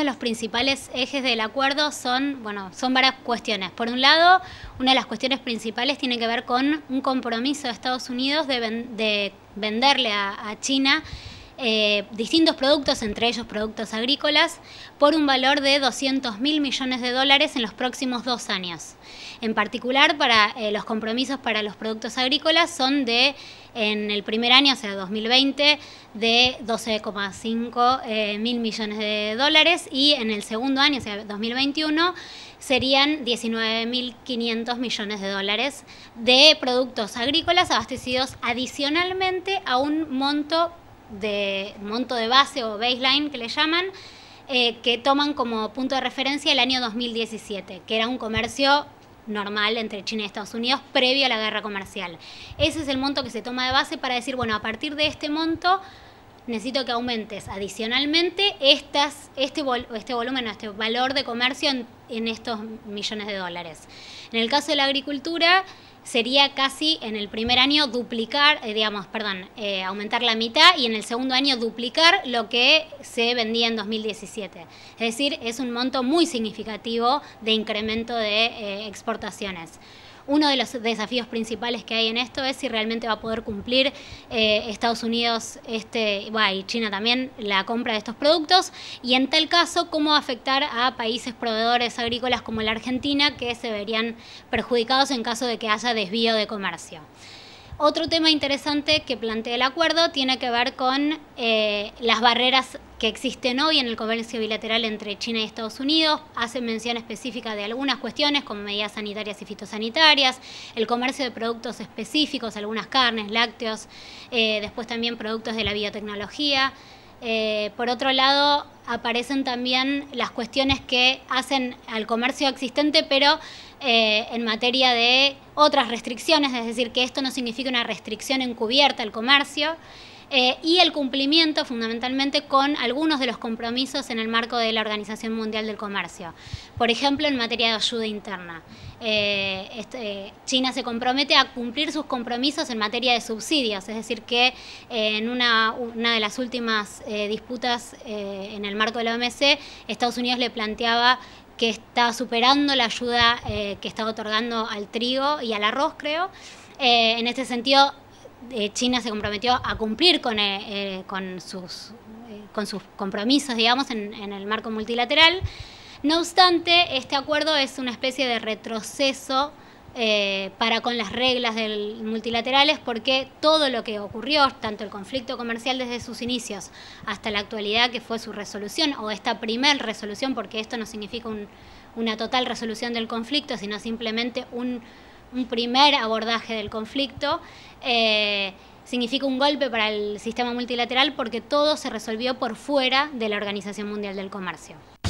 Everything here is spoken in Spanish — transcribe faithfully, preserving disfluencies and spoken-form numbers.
de los principales ejes del acuerdo son, bueno, son varias cuestiones. Por un lado, una de las cuestiones principales tiene que ver con un compromiso de Estados Unidos de, ven, de venderle a, a China eh, distintos productos, entre ellos productos agrícolas, por un valor de doscientos mil millones de dólares en los próximos dos años. En particular, para eh, los compromisos para los productos agrícolas son de, en el primer año, o sea, dos mil veinte, de doce coma cinco eh, mil millones de dólares, y en el segundo año, o sea, dos mil veintiuno, serían diecinueve mil quinientos millones de dólares de productos agrícolas abastecidos adicionalmente a un monto de, monto de base o baseline que le llaman, eh, que toman como punto de referencia el año dos mil diecisiete, que era un comercio normal entre China y Estados Unidos previo a la guerra comercial. Ese es el monto que se toma de base para decir, bueno, a partir de este monto necesito que aumentes adicionalmente estas, este, vol este volumen, este valor de comercio en, en estos millones de dólares. En el caso de la agricultura, sería casi en el primer año duplicar, eh, digamos, perdón, eh, aumentar la mitad, y en el segundo año duplicar lo que se vendía en dos mil diecisiete. Es decir, es un monto muy significativo de incremento de eh, exportaciones. Uno de los desafíos principales que hay en esto es si realmente va a poder cumplir eh, Estados Unidos este, bueno, y China también la compra de estos productos, y en tal caso cómo va a afectar a países proveedores agrícolas como la Argentina, que se verían perjudicados en caso de que haya desvío de comercio. Otro tema interesante que plantea el acuerdo tiene que ver con eh, las barreras que existen hoy en el comercio bilateral entre China y Estados Unidos. Hace mención específica de algunas cuestiones como medidas sanitarias y fitosanitarias, el comercio de productos específicos, algunas carnes, lácteos, eh, después también productos de la biotecnología. Eh, por otro lado, aparecen también las cuestiones que hacen al comercio existente, pero eh, en materia de otras restricciones, es decir, que esto no significa una restricción encubierta al comercio, eh, y el cumplimiento fundamentalmente con algunos de los compromisos en el marco de la Organización Mundial del Comercio. Por ejemplo, en materia de ayuda interna. Eh, este, China se compromete a cumplir sus compromisos en materia de subsidios, es decir, que eh, en una, una de las últimas eh, disputas eh, en el marco de la O M C, Estados Unidos le planteaba que estaba superando la ayuda eh, que estaba otorgando al trigo y al arroz, creo. Eh, en este sentido, eh, China se comprometió a cumplir con, eh, eh, con, sus, eh, con sus compromisos, digamos, en, en el marco multilateral. No obstante, este acuerdo es una especie de retroceso eh, para con las reglas del multilaterales, porque todo lo que ocurrió, tanto el conflicto comercial desde sus inicios hasta la actualidad, que fue su resolución, o esta primer resolución, porque esto no significa un, una total resolución del conflicto, sino simplemente un, un primer abordaje del conflicto, eh, significa un golpe para el sistema multilateral, porque todo se resolvió por fuera de la Organización Mundial del Comercio.